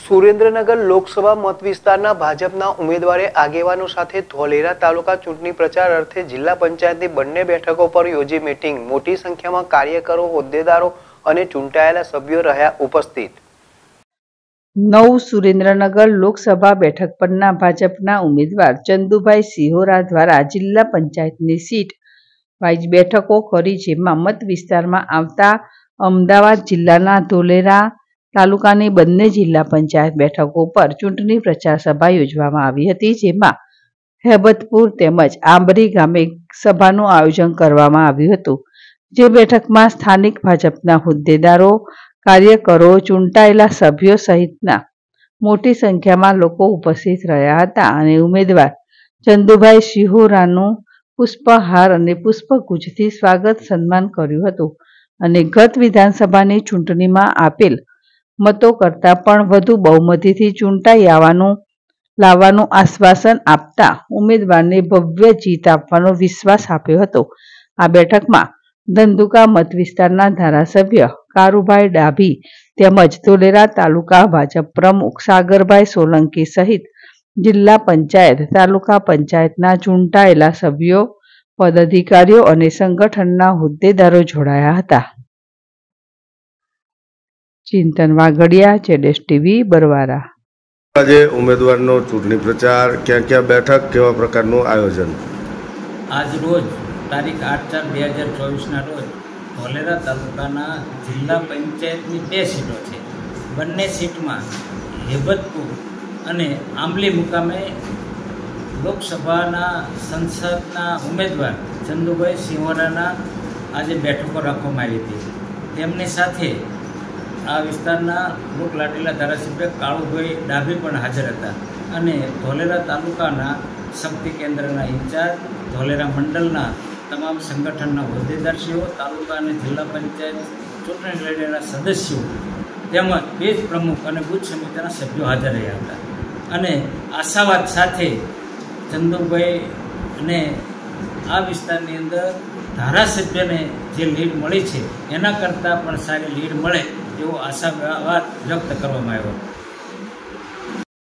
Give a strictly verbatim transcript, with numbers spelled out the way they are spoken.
સુરેન્દ્રનગર લોકસભા મત વિસ્તારના ભાજપના ઉમેદવારે આગેવાનો સાથે ધોલેરા તાલુકા ચૂંટણી પ્રચાર અર્થે જિલ્લા પંચાયતની બંને બેઠકો પર યોજી મીટિંગ। મોટી સંખ્યામાં કાર્યકરો, હોદ્દેદારો અને ચૂંટાયેલા સભ્યો રહ્યા ઉપસ્થિત। નવ સુરેન્દ્રનગર લોકસભા બેઠક પરના ભાજપના ઉમેદવાર ચંદુભાઈ સિહોરા દ્વારા જિલ્લા પંચાયતની સીટ વાઇઝ બેઠકો કરી, જેમાં મત વિસ્તારમાં આવતા અમદાવાદ જિલ્લાના ધોલેરા તાલુકાની બંને જિલ્લા પંચાયત બેઠકો પર ચૂંટણી પ્રચાર સભા યોજવામાં આવી હતી, જેમાં હેબતપુર તેમજ આંબરી ગામે સભાનું આયોજન કરવામાં આવ્યું હતું। જે બેઠકમાં સ્થાનિક ભાજપના હોદ્દેદારો, કાર્યકરો, ચૂંટાયેલા સભ્યો સહિતના મોટી સંખ્યામાં લોકો ઉપસ્થિત રહ્યા હતા અને ઉમેદવાર ચંદુભાઈ સિહોરાનું પુષ્પહાર અને પુષ્પગુચ્છથી સ્વાગત સન્માન કર્યું હતું અને ગત વિધાનસભાની ચૂંટણીમાં આપેલ મતો કરતાં પણ વધુ બહુમતીથી ચૂંટાઈ આવવાનું લાવવાનું આશ્વાસન આપતા ઉમેદવારને ભવ્ય જીત આપવાનો વિશ્વાસ આપ્યો હતો। આ બેઠકમાં ધંધુકા મત વિસ્તારના ધારાસભ્ય કારુભાઈ ડાભી તેમજ ધોલેરા તાલુકા ભાજપ પ્રમુખ સાગરભાઈ સોલંકી સહિત જિલ્લા પંચાયત, તાલુકા પંચાયતના ચૂંટાયેલા સભ્યો, પદાધિકારીઓ અને સંગઠનના હોદ્દેદારો જોડાયા હતા। ચિંતન વાગડિયા, જેડેશ ટીવી, બરવારા। આજે ઉમેદવારનો ચૂંટણી પ્રચાર, ક્યાં ક્યાં બેઠક, કેવા પ્રકારનું આયોજન? આજ રોજ તારીખ આઠ ચાર બે હજાર ચોવીસના રોજ ધોલેરા તાલુકાના જિલ્લા પંચાયતની બે સીટો છે। બંને સીટમાં હેબતપુર અને આંબલી મુકામે લોકસભાના સંસદના ઉમેદવાર ચંદુભાઈ સિહોરાના આજે બેઠકો રાખવામાં આવી હતી। તેમની સાથે આ વિસ્તારના લોકલાડીલા ધારાસભ્ય કાળુભાઈ ડાભી પણ હાજર હતા અને ધોલેરા તાલુકાના શક્તિ કેન્દ્રના ઇન્ચાર્જ, ધોલેરા મંડળના તમામ સંગઠનના હોદ્દેદારશ્રીઓ, તાલુકા અને જિલ્લા પંચાયત ચૂંટણી લડેલા સદસ્યો તેમજ પેજ પ્રમુખ અને બૂથ સમિતિના સભ્યો હાજર રહ્યા હતા અને આશાવાદ સાથે ચંદુભાઈને આ વિસ્તારની અંદર ધારાસભ્યને જે લીડ મળી છે એના કરતાં પણ સારી લીડ મળે એવો આશાવાદ વ્યક્ત કરવામાં આવ્યો।